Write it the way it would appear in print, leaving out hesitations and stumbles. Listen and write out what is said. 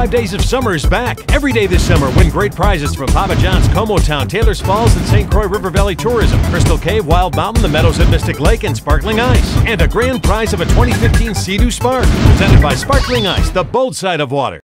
25 Days of Summer is back. Every day this summer, win great prizes from Papa John's, Como Town, Taylor's Falls, and St. Croix River Valley Tourism, Crystal Cave, Wild Mountain, the Meadows at Mystic Lake, and Sparkling Ice. And a grand prize of a 2015 Sea-Doo Spark, presented by Sparkling Ice, the bold side of water.